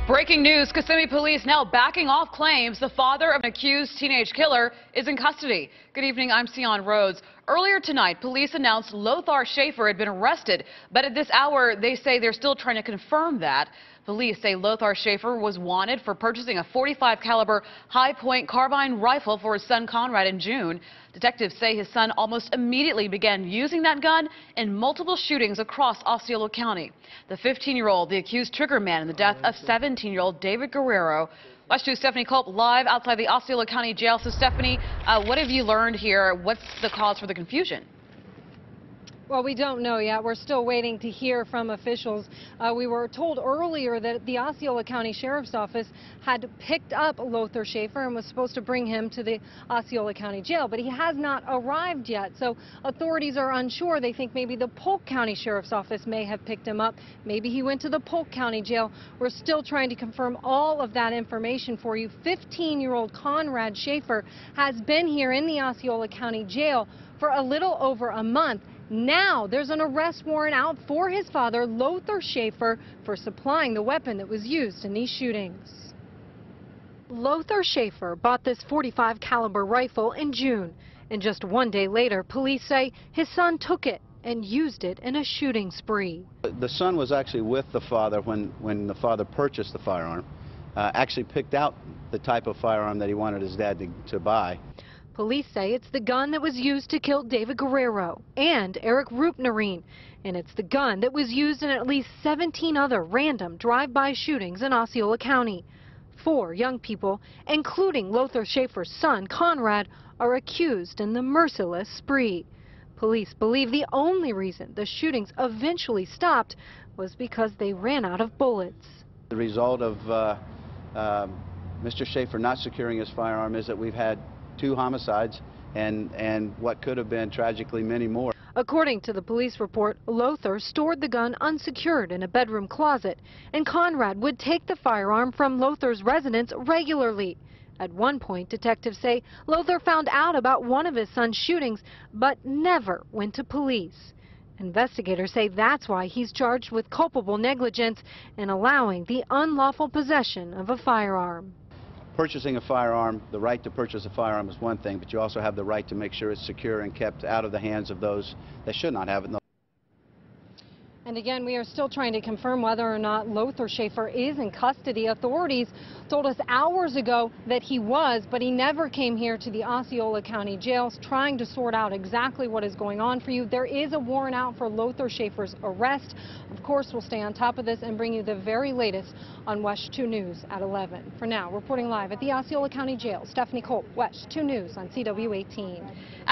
Breaking news, Kissimmee police now backing off claims the father of an accused teenage killer is in custody. Good evening, I'm Sion Rhodes. Earlier tonight, police announced Lothar Schaefer had been arrested, but at this hour, they say they're still trying to confirm that. Police say Lothar Schaefer was wanted for purchasing a .45 caliber high-point carbine rifle for his son Conrad in June. Detectives say his son almost immediately began using that gun in multiple shootings across Osceola County. The 15-year-old, the accused trigger man in the death of 17-year-old David Guerrero. WESH 2's Stephanie Culp live outside the Osceola County Jail. So Stephanie, what have you learned here? What's the cause for the confusion? Well, we don't know yet. We're still waiting to hear from officials. We were told earlier that the Osceola County Sheriff's Office had picked up Lothar Schaefer and was supposed to bring him to the Osceola County Jail, but he has not arrived yet. So authorities are unsure. They think maybe the Polk County Sheriff's Office may have picked him up. Maybe he went to the Polk County Jail. We're still trying to confirm all of that information for you. 15-year-old Conrad Schaefer has been here in the Osceola County Jail for a little over a month. Now there's an arrest warrant out for his father, Lothar Schaefer, for supplying the weapon that was used in these shootings. Lothar Schaefer bought this .45 caliber rifle in June, and just one day later, police say his son took it and used it in a shooting spree. The son was actually with the father when the father purchased the firearm, actually picked out the type of firearm that he wanted his dad to buy. Police say it's the gun that was used to kill David Guerrero and Eric Roopnarine, and it's the gun that was used in at least 17 other random drive-by shootings in Osceola County. 4 young people, including Lothar Schaefer's son, Conrad, are accused in the merciless spree. Police believe the only reason the shootings eventually stopped was because they ran out of bullets. The result of Mr. Schaefer not securing his firearm is that we've had 2 homicides and what could have been tragically many more. According to the police report, Lothar stored the gun unsecured in a bedroom closet, and Conrad would take the firearm from Lothar's residence regularly. At one point, detectives say Lothar found out about one of his son's shootings, but never went to police. Investigators say that's why he's charged with culpable negligence in allowing the unlawful possession of a firearm. Purchasing a firearm, the right to purchase a firearm is one thing, but you also have the right to make sure it's secure and kept out of the hands of those that should not have it. And again, we are still trying to confirm whether or not Lothar Schaefer is in custody. Authorities told us hours ago that he was, but he never came here to the Osceola County jails, trying to sort out exactly what is going on for you. There is a warrant out for Lothar Schaefer's arrest. Of course, we'll stay on top of this and bring you the very latest on WESH 2 News at 11. For now, reporting live at the Osceola County Jail, Stephanie Culp, WESH 2 News on CW18.